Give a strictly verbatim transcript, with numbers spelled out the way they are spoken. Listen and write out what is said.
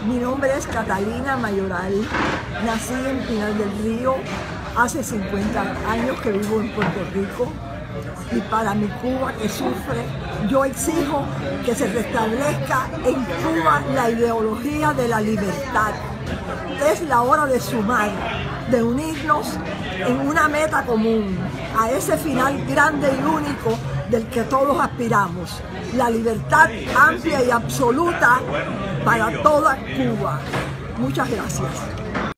Mi nombre es Catalina Mayoral, nací en Pinar del Río, hace cincuenta años que vivo en Puerto Rico, y para mi Cuba que sufre, yo exijo que se restablezca en Cuba la ideología de la libertad. Es la hora de sumar, de unirnos en una meta común, a ese final grande y único del que todos aspiramos, la libertad amplia y absoluta para toda Cuba. Muchas gracias.